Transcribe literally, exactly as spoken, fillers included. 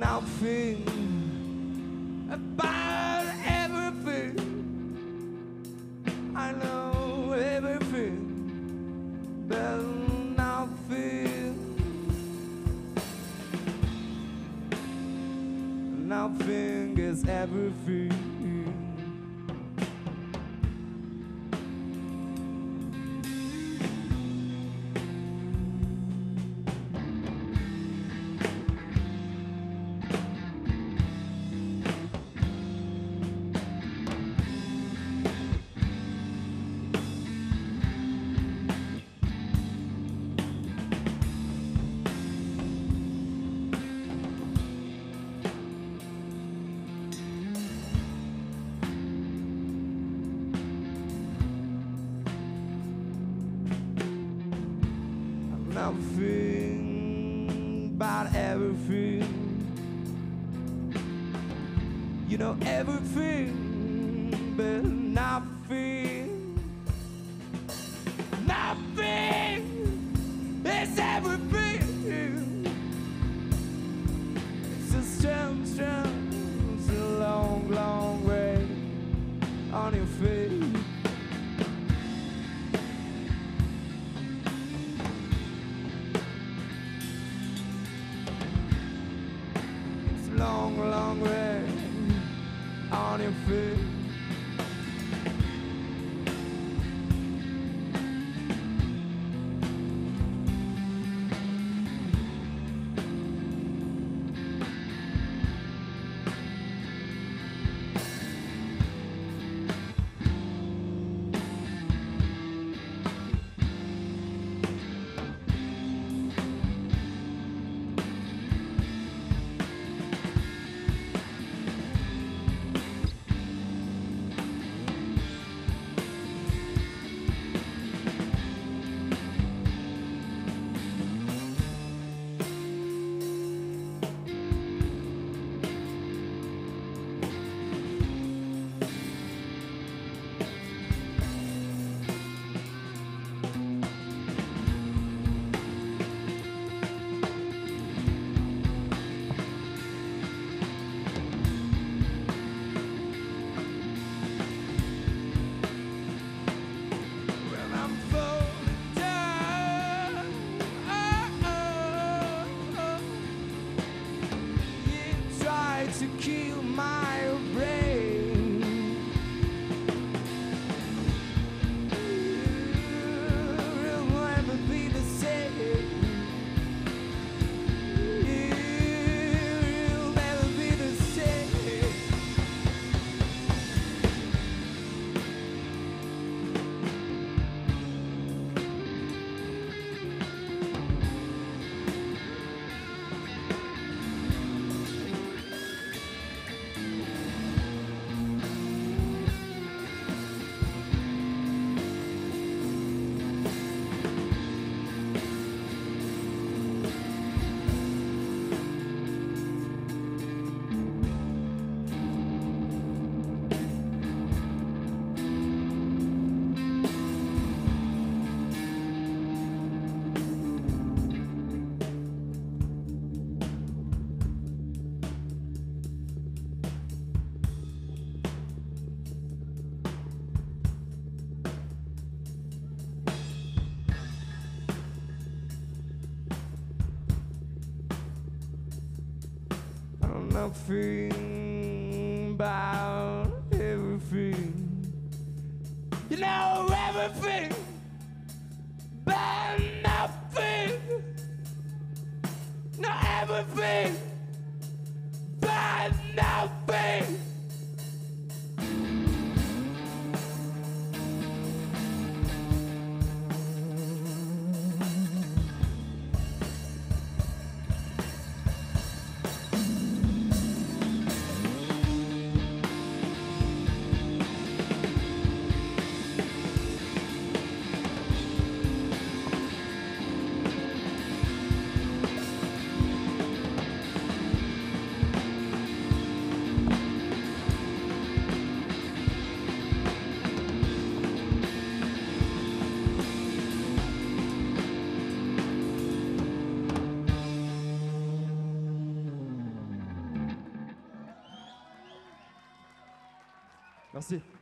nothing about everything. I know everything, but nothing. Nothing is everything. Nothing about everything. You know everything, but nothing. Nothing is everything. It's a strong, strong, it's a long, long way on your face. Long, long way on your feet. To kill my brain, it'll never be the same. It'll never be the same. Nothing about everything. You know everything, but nothing. Not everything, but nothing. Merci.